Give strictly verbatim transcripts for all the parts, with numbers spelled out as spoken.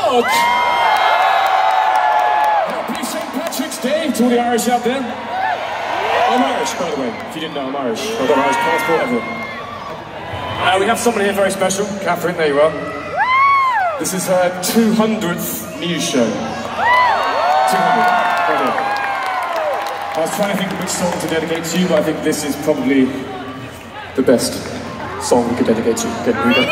George! Happy Saint Patrick's Day to all the Irish out there. I'm Irish, by the way, if you didn't know I'm Irish. I've got an Irish passport, everyone. Uh, we have someone here very special. Catherine, there you are. This is her two hundredth Muse show. two hundred, right here. I was trying to think of which song to dedicate to you, but I think this is probably the best song we could dedicate to you. Okay, here we go.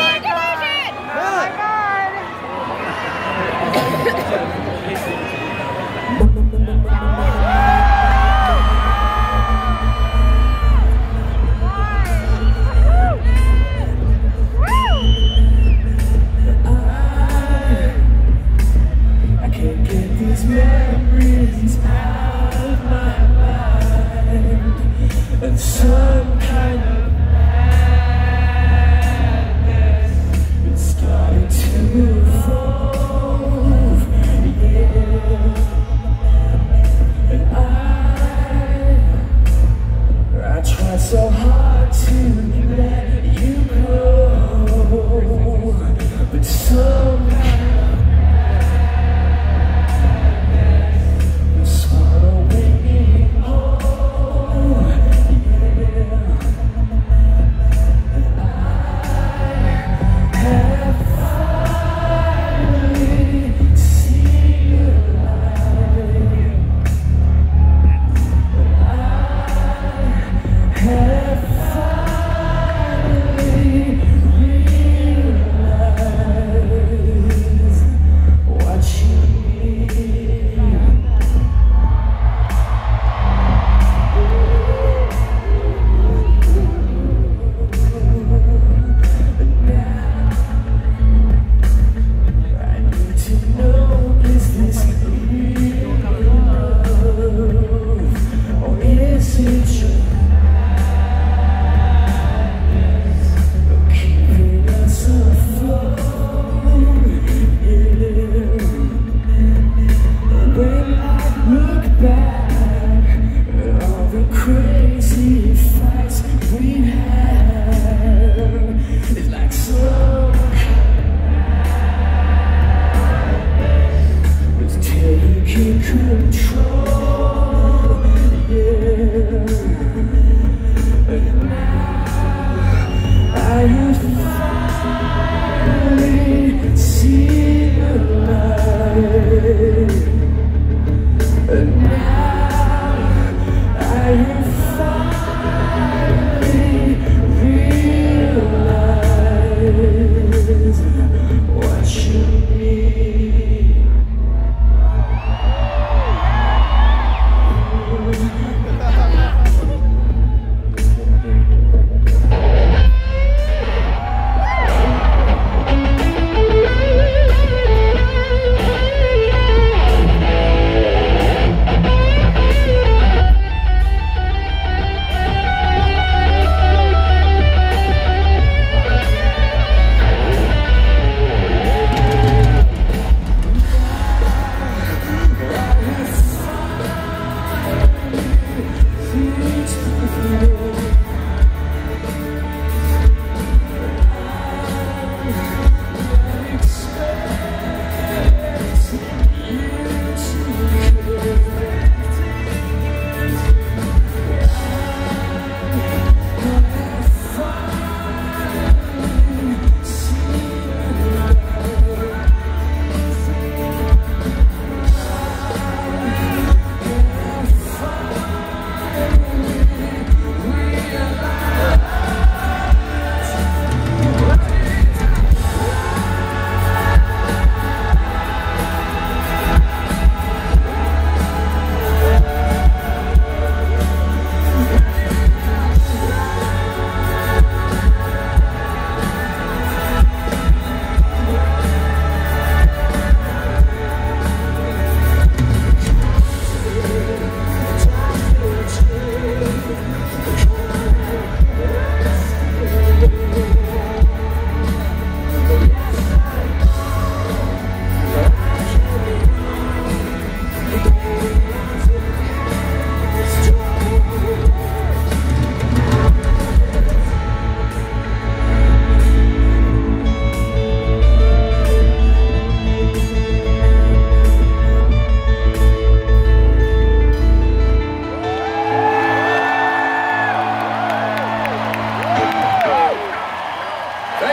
Memories out of my mind, and some kind of madness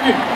Thank you.